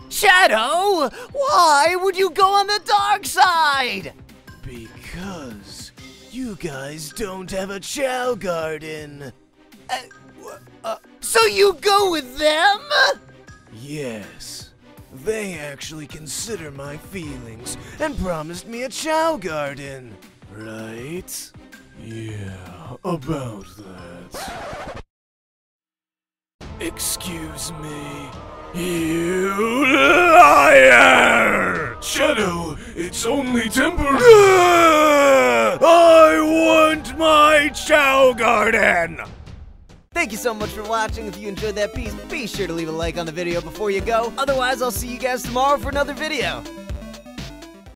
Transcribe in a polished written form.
Shadow, why would you go on the dark side? Because you guys don't have a Chao garden. So you go with them? Yes. They actually consider my feelings and promised me a Chao garden. Right? Yeah, about that. Excuse me. You liar! Shadow, it's only temporary. I want my Chao garden! Thank you so much for watching. If you enjoyed that piece, be sure to leave a like on the video before you go. Otherwise, I'll see you guys tomorrow for another video.